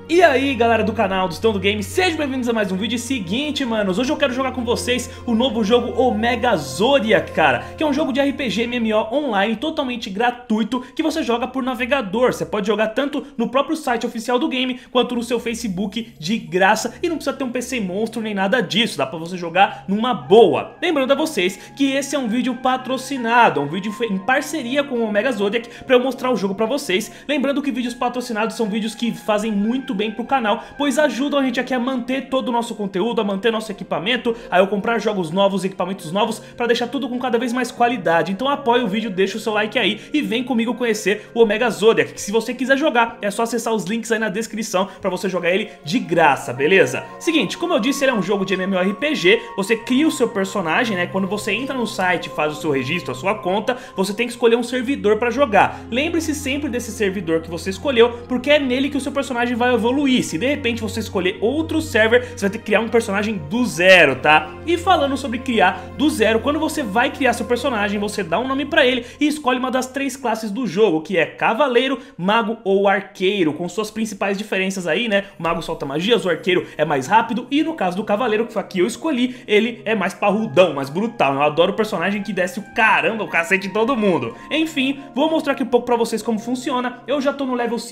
E aí galera do canal do Estão do Game, sejam bem-vindos a mais um vídeo. Seguinte, manos, hoje eu quero jogar com vocês o novo jogo Omega Zodiac, cara, que é um jogo de RPG MMO online totalmente gratuito que você joga por navegador. Você pode jogar tanto no próprio site oficial do game quanto no seu Facebook de graça e não precisa ter um PC monstro nem nada disso, dá pra você jogar numa boa. Lembrando a vocês que esse é um vídeo patrocinado, um vídeo em parceria com o Omega Zodiac pra eu mostrar o jogo pra vocês. Lembrando que vídeos patrocinados são vídeos que fazem muito bem pro canal, pois ajudam a gente aqui a manter todo o nosso conteúdo, a manter nosso equipamento, a eu comprar jogos novos, equipamentos novos, pra deixar tudo com cada vez mais qualidade. Então apoia o vídeo, deixa o seu like aí e vem comigo conhecer o Omega Zodiac, que se você quiser jogar, é só acessar os links aí na descrição pra você jogar ele de graça, beleza? Seguinte, como eu disse, ele é um jogo de MMORPG, você cria o seu personagem, né? Quando você entra no site, faz o seu registro, a sua conta, você tem que escolher um servidor pra jogar. Lembre-se sempre desse servidor que você escolheu, porque é nele que o seu personagem vai evoluir. Se de repente você escolher outro server, você vai ter que criar um personagem do zero, tá? E falando sobre criar do zero, quando você vai criar seu personagem, você dá um nome pra ele e escolhe uma das três classes do jogo, que é Cavaleiro, Mago ou Arqueiro, com suas principais diferenças aí, né? O Mago solta magias, o Arqueiro é mais rápido e no caso do Cavaleiro, que foi aqui eu escolhi, ele é mais parrudão, mais brutal. Eu adoro o personagem que desce o caramba, o cacete em todo mundo. Enfim, vou mostrar aqui um pouco pra vocês como funciona. Eu já tô no level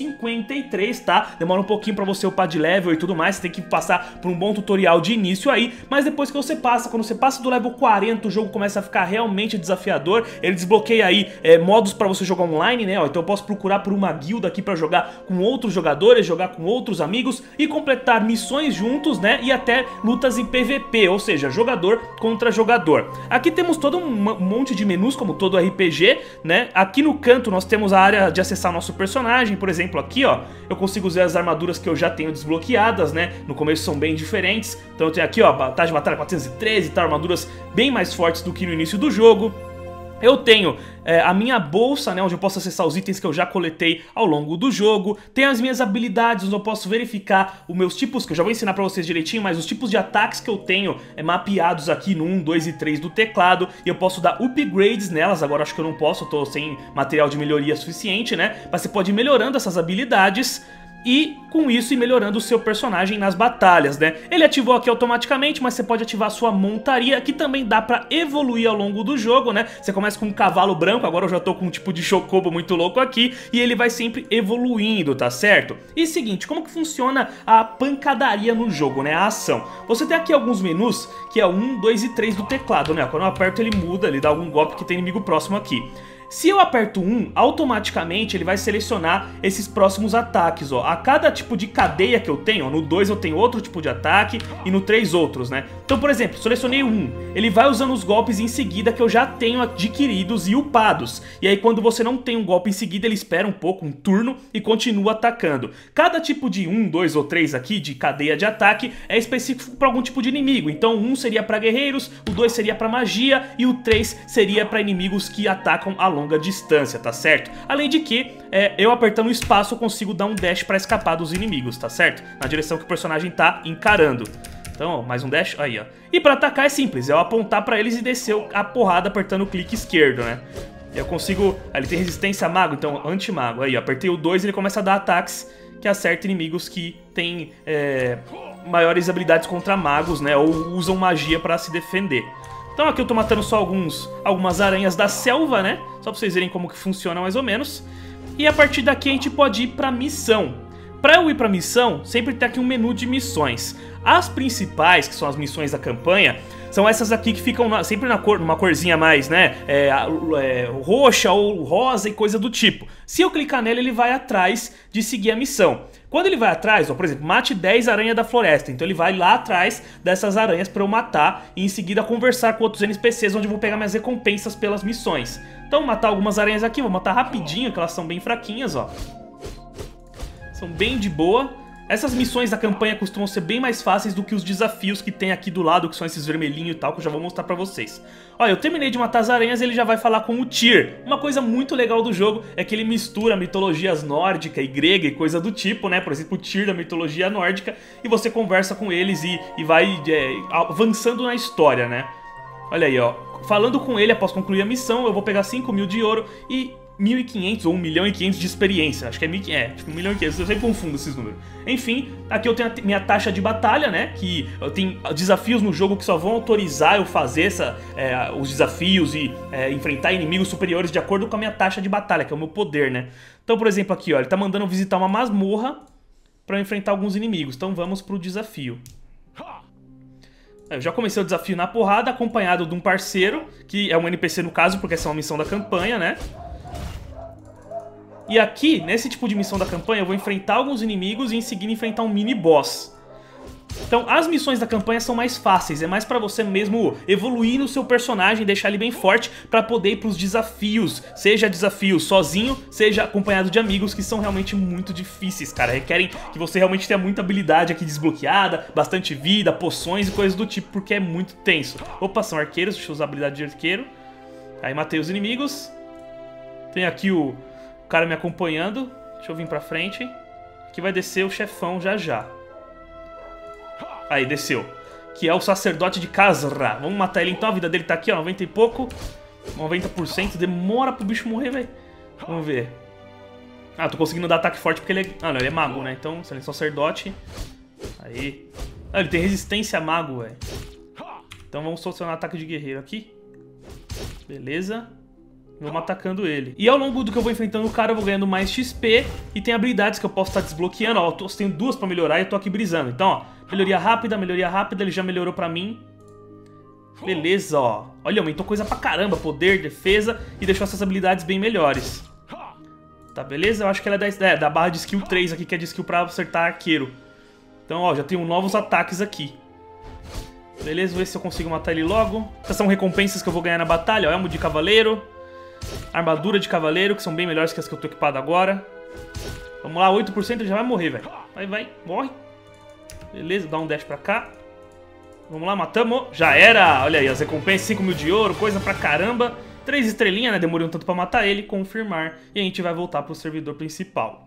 53, tá? Demora um pouquinho pra você upar de level e tudo mais, você tem que passar por um bom tutorial de início aí, mas depois que você passa, quando você passa do level 40, o jogo começa a ficar realmente desafiador. Ele desbloqueia aí modos pra você jogar online, né? Ó, então eu posso procurar por uma guilda aqui pra jogar com outros jogadores, jogar com outros amigos e completar missões juntos, né? E até lutas em PVP, ou seja, jogador contra jogador. Aqui temos todo um monte de menus, como todo RPG, né? Aqui no canto nós temos a área de acessar nosso personagem, por exemplo, aqui, ó, eu consigo usar as armaduras que eu já tenho desbloqueadas, né? No começo são bem diferentes. Então eu tenho aqui, ó, taxa de batalha 413, tá? Armaduras bem mais fortes do que no início do jogo. Eu tenho a minha bolsa, né, onde eu posso acessar os itens que eu já coletei ao longo do jogo. Tem as minhas habilidades, onde eu posso verificar os meus tipos, que eu já vou ensinar pra vocês direitinho, mas os tipos de ataques que eu tenho mapeados aqui no 1, 2 e 3 do teclado. E eu posso dar upgrades nelas, agora acho que eu não posso, eu tô sem material de melhoria suficiente, né? Mas você pode ir melhorando essas habilidades e com isso ir melhorando o seu personagem nas batalhas, né? Ele ativou aqui automaticamente, mas você pode ativar a sua montaria, que também dá pra evoluir ao longo do jogo, né? Você começa com um cavalo branco, agora eu já tô com um tipo de chocobo muito louco aqui, e ele vai sempre evoluindo, tá certo? E seguinte, como que funciona a pancadaria no jogo, né? A ação. Você tem aqui alguns menus, que é o 1, 2 e 3 do teclado, né? Quando eu aperto ele muda, ele dá algum golpe que tem inimigo próximo aqui. Se eu aperto 1, automaticamente ele vai selecionar esses próximos ataques, ó. A cada tipo de cadeia que eu tenho, ó, no 2 eu tenho outro tipo de ataque e no 3 outros, né? Então, por exemplo, selecionei 1, ele vai usando os golpes em seguida que eu já tenho adquiridos e upados. E aí quando você não tem um golpe em seguida, ele espera um pouco, um turno, e continua atacando. Cada tipo de 1, 2 ou 3 aqui, de cadeia de ataque, é específico para algum tipo de inimigo. Então, o 1 seria para guerreiros, o 2 seria para magia e o 3 seria para inimigos que atacam a longa distância, tá certo? Além de que, eu apertando o espaço eu consigo dar um dash pra escapar dos inimigos, tá certo? Na direção que o personagem tá encarando. Então, ó, mais um dash, aí, ó. E pra atacar é simples, é eu apontar pra eles e descer a porrada apertando o clique esquerdo, né? Eu consigo... Ele tem resistência a mago, então anti-mago. Aí, ó, apertei o 2 e ele começa a dar ataques que acertam inimigos que têm maiores habilidades contra magos, né? Ou usam magia pra se defender. Então aqui eu tô matando só algumas aranhas da selva, né? Só pra vocês verem como que funciona mais ou menos. E a partir daqui a gente pode ir pra missão. Pra eu ir pra missão, sempre tem aqui um menu de missões. As principais, que são as missões da campanha, são essas aqui que ficam sempre numa corzinha mais, né? Roxa ou rosa e coisa do tipo. Se eu clicar nela, ele vai atrás de seguir a missão. Quando ele vai atrás, ó, por exemplo, mate 10 aranhas da floresta. Então ele vai lá atrás dessas aranhas pra eu matar e em seguida conversar com outros NPCs, onde eu vou pegar minhas recompensas pelas missões. Então matar algumas aranhas aqui, vou matar rapidinho, que elas são bem fraquinhas, ó. São bem de boa. Essas missões da campanha costumam ser bem mais fáceis do que os desafios que tem aqui do lado, que são esses vermelhinhos e tal, que eu já vou mostrar pra vocês. Olha, eu terminei de matar as aranhas e ele já vai falar com o Tyr. Uma coisa muito legal do jogo é que ele mistura mitologias nórdica e grega e coisa do tipo, né? Por exemplo, o Tyr da mitologia nórdica, e você conversa com eles e vai avançando na história, né? Olha aí, ó. Falando com ele após concluir a missão, eu vou pegar 5.000 de ouro e 1.500 ou 1.500.000 de experiência. Acho que é 1.500, eu sempre confundo esses números. Enfim, aqui eu tenho a minha taxa de batalha, né? Que eu tenho desafios no jogo que só vão autorizar eu fazer os desafios e enfrentar inimigos superiores de acordo com a minha taxa de batalha, que é o meu poder, né? Então, por exemplo, aqui, ó, ele tá mandando eu visitar uma masmorra pra eu enfrentar alguns inimigos. Então vamos pro desafio. Eu já comecei o desafio na porrada, acompanhado de um parceiro, que é um NPC no caso, porque essa é uma missão da campanha, né? E aqui, nesse tipo de missão da campanha, eu vou enfrentar alguns inimigos e em seguida enfrentar um mini-boss. Então, as missões da campanha são mais fáceis, é mais pra você mesmo evoluir no seu personagem, deixar ele bem forte pra poder ir pros desafios. Seja desafio sozinho, seja acompanhado de amigos, que são realmente muito difíceis, cara. Requerem que você realmente tenha muita habilidade aqui desbloqueada, bastante vida, poções e coisas do tipo, porque é muito tenso. Opa, são arqueiros, deixa eu usar a habilidade de arqueiro. Aí matei os inimigos. Tem aqui o cara me acompanhando. Deixa eu vir pra frente. Aqui vai descer o chefão já já. Aí, desceu. Que é o sacerdote de Khazra. Vamos matar ele então. A vida dele tá aqui, ó, 90 e pouco. 90%. Demora pro bicho morrer, velho. Vamos ver. Ah, tô conseguindo dar ataque forte porque ele é... Ah, não, ele é mago, né? Então, se ele é sacerdote... Aí. Ah, ele tem resistência a mago, velho. Então vamos solucionar ataque de guerreiro aqui. Beleza. Vamos atacando ele. E ao longo do que eu vou enfrentando o cara, eu vou ganhando mais XP. E tem habilidades que eu posso estar desbloqueando. Ó, eu tenho duas pra melhorar e eu tô aqui brisando. Então, ó, melhoria rápida, ele já melhorou pra mim. Beleza, ó. Olha, aumentou coisa pra caramba. Poder, defesa e deixou essas habilidades bem melhores. Tá, beleza? Eu acho que ela é da barra de skill 3 aqui, que é de skill pra acertar arqueiro. Então, ó, já tenho novos ataques aqui. Beleza, vou ver se eu consigo matar ele logo. Essas são recompensas que eu vou ganhar na batalha, ó. Elmo de cavaleiro. Armadura de cavaleiro, que são bem melhores que as que eu tô equipado agora. Vamos lá, 8% ele já vai morrer, velho. Vai, morre. Beleza, dá um dash pra cá. Vamos lá, matamos. Já era. Olha aí, as recompensas, 5.000 de ouro, coisa pra caramba. 3 estrelinhas, né? Demorei um tanto pra matar ele, confirmar. E a gente vai voltar pro servidor principal.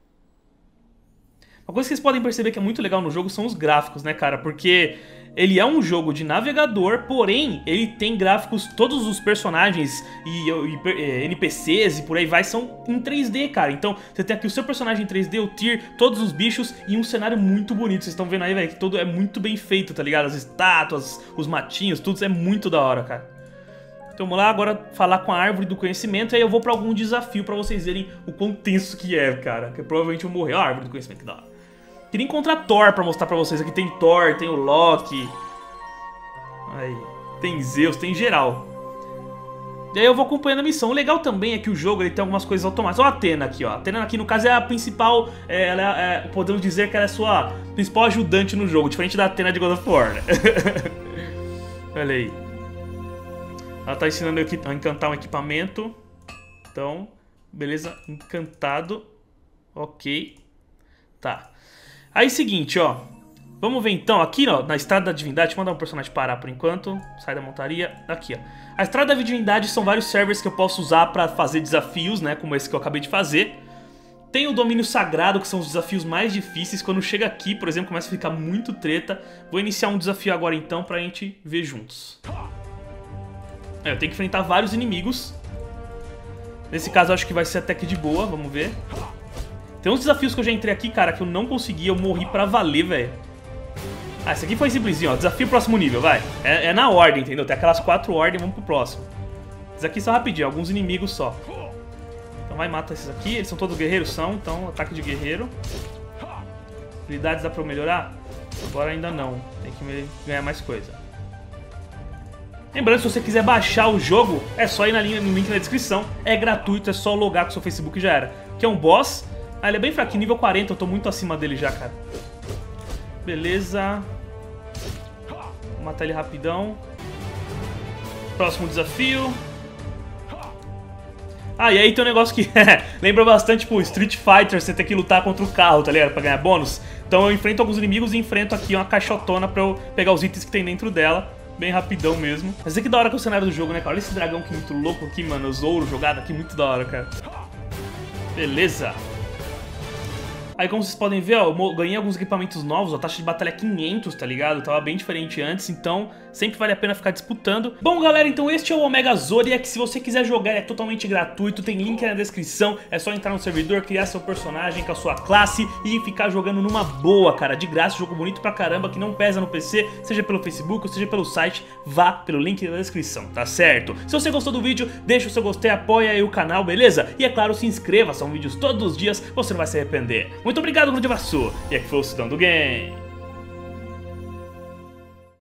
Uma coisa que vocês podem perceber que é muito legal no jogo são os gráficos, né, cara? Porque ele é um jogo de navegador, porém, ele tem gráficos, todos os personagens e NPCs e por aí vai, são em 3D, cara. Então, você tem aqui o seu personagem em 3D, o Tyr, todos os bichos e um cenário muito bonito. Vocês estão vendo aí, velho, que todo é muito bem feito, tá ligado? As estátuas, os matinhos, tudo é muito da hora, cara. Então vamos lá agora falar com a árvore do conhecimento e aí eu vou pra algum desafio pra vocês verem o quão tenso que é, cara. Que provavelmente eu vou morrer. Ó, a árvore do conhecimento, que da hora. Queria encontrar Thor pra mostrar pra vocês. Aqui tem Thor, tem o Loki. Aí, tem Zeus, tem geral. E aí eu vou acompanhando a missão. O legal também é que o jogo ele tem algumas coisas automáticas. Olha a Athena aqui, ó. A Athena aqui no caso é a principal, podemos dizer que ela é a sua principal ajudante no jogo. Diferente da Athena de God of War, né? Olha aí. Ela tá ensinando eu a encantar um equipamento. Então, beleza, encantado. Ok. Tá. Aí, seguinte, ó. Vamos ver então, aqui, ó, na Estrada da Divindade. Deixa eu mandar um personagem parar por enquanto. Sai da montaria. Aqui, ó. A Estrada da Divindade são vários servers que eu posso usar pra fazer desafios, né? Como esse que eu acabei de fazer. Tem o Domínio Sagrado, que são os desafios mais difíceis. Quando chega aqui, por exemplo, começa a ficar muito treta. Vou iniciar um desafio agora, então, pra gente ver juntos. Eu tenho que enfrentar vários inimigos. Nesse caso, eu acho que vai ser até que de boa. Vamos ver. Tem uns desafios que eu já entrei aqui, cara, que eu não consegui. Eu morri pra valer, velho. Ah, esse aqui foi simplesinho, ó. Desafio próximo nível, vai. É na ordem, entendeu? Tem aquelas 4 ordens, vamos pro próximo. Esses aqui são rapidinho, alguns inimigos só. Então vai, mata esses aqui. Eles são todos guerreiros? São, então ataque de guerreiro. Habilidades dá pra eu melhorar? Agora ainda não. Tem que ganhar mais coisa. Lembrando, se você quiser baixar o jogo, é só ir no link na descrição. É gratuito, é só logar com o seu Facebook e já era. Aqui é um boss. Ah, ele é bem fraquinho, nível 40, eu tô muito acima dele já, cara. Beleza. Vou matar ele rapidão. Próximo desafio. Ah, e aí tem um negócio que lembra bastante, tipo, Street Fighter, você tem que lutar contra o carro, tá ligado? Pra ganhar bônus. Então eu enfrento alguns inimigos e enfrento aqui uma caixotona pra eu pegar os itens que tem dentro dela. Bem rapidão mesmo. Mas é que da hora que é o cenário do jogo, né, cara? Olha esse dragão que muito louco aqui, mano. Os ouro jogado aqui, muito da hora, cara. Beleza. Aí como vocês podem ver, ó, eu ganhei alguns equipamentos novos, ó, taxa de batalha 500, tá ligado? Tava bem diferente antes, então sempre vale a pena ficar disputando. Bom, galera, então este é o Omega Zodiac. Se você quiser jogar, é totalmente gratuito, tem link aí na descrição. É só entrar no servidor, criar seu personagem com a sua classe e ficar jogando numa boa, cara, de graça. Jogo bonito pra caramba, que não pesa no PC, seja pelo Facebook ou seja pelo site. Vá pelo link na descrição, tá certo? Se você gostou do vídeo, deixa o seu gostei, apoia aí o canal, beleza? E é claro, se inscreva, são vídeos todos os dias, você não vai se arrepender. Muito obrigado, grande abraço, e aqui foi o Cidão do Game.